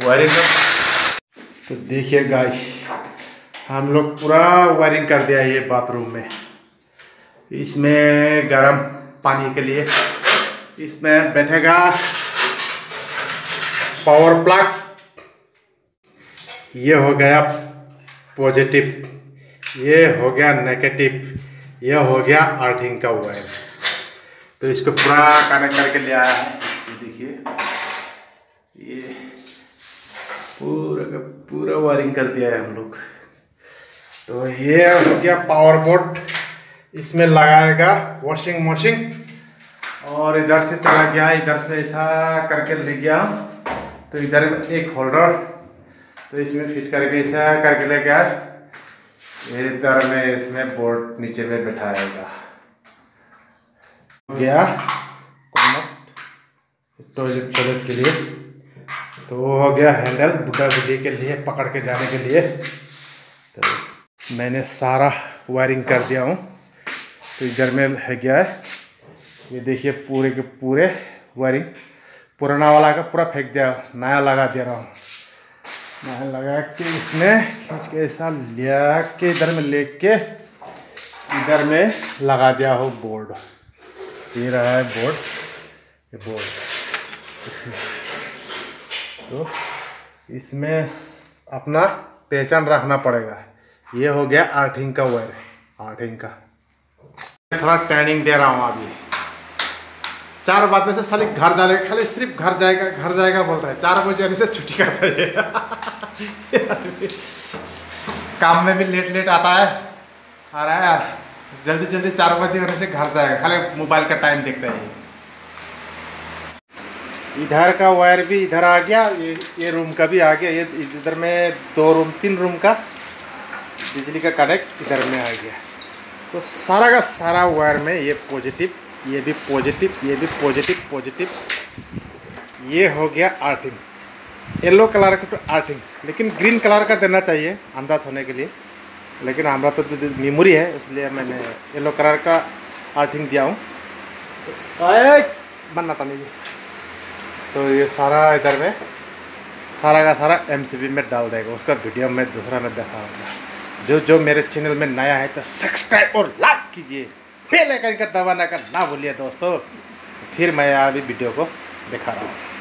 Wiring तो देखिए guys, हम लोग पूरा वायरिंग कर दिया ये बाथरूम में। इसमें गर्म पानी के लिए इसमें बैठेगा पावर प्लग। ये हो गया पॉजिटिव, ये हो गया नेगेटिव, ये हो गया अर्थिंग का वायर। तो इसको पूरा कनेक्ट करके ले आया है। ये देखिए, ये पूरा का पूरा वायरिंग कर दिया है हम लोग। तो ये हो गया पावर बोर्ड, इसमें लगाएगा वॉशिंग मशीन। और इधर से चला गया, इधर से ऐसा करके ले गया। तो इधर एक होल्डर, तो इसमें फिट करके ऐसा करके ले गया। इधर में इसमें बोर्ड नीचे में बैठाएगा। हो गया टॉयलेट के लिए। तो वो हो गया हैंडल बुढ़ा बुढ़ी के लिए पकड़ के जाने के लिए। तो मैंने सारा वायरिंग कर दिया हूँ। तो इधर में है गया है, ये देखिए पूरे के पूरे वायरिंग। पुराना वाला का पूरा फेंक दिया, नया लगा दे रहा हूँ। नया लगा के इसमें खींच के ऐसा लिया के इधर में लेके इधर में लगा दिया हो बोर्ड। ये रहा है बोर्ड, ये बोर्ड। तो इसमें अपना पहचान रखना पड़ेगा। ये हो गया अर्थिंग का वायर, अर्थिंग का। थोड़ा ट्रेनिंग दे रहा हूँ अभी। 4 बजने से साले घर जाने, खाली सिर्फ घर जाएगा बोलता है। 4 बजे आने से छुट्टी करता है। काम में भी लेट आता है। आ रहा है जल्दी 4 बजे आने से घर जाएगा, खाली मोबाइल का टाइम देखता है। इधर का वायर भी इधर आ गया, ये रूम का भी आ गया। ये इधर में 3 रूम का बिजली का कनेक्ट इधर में आ गया। तो सारा का सारा वायर में ये पॉजिटिव, ये भी पॉजिटिव, ये भी पॉजिटिव। ये हो गया अर्थिंग। येलो कलर का तो अर्थिंग, लेकिन ग्रीन कलर का देना चाहिए अंदाज होने के लिए। लेकिन हमारा तो मेमोरी है, इसलिए मैंने येलो कलर का अर्थिंग दिया हूँ। बनना था नहीं। तो ये सारा इधर में सारा का सारा MCB में डाल देगा। उसका वीडियो में दूसरा में दिखाऊंगा। जो मेरे चैनल में नया है तो सब्सक्राइब और लाइक कीजिए, बेल आइकन का दबाना का ना भूलिए दोस्तों। फिर मैं अभी वीडियो को दिखा रहा हूँ।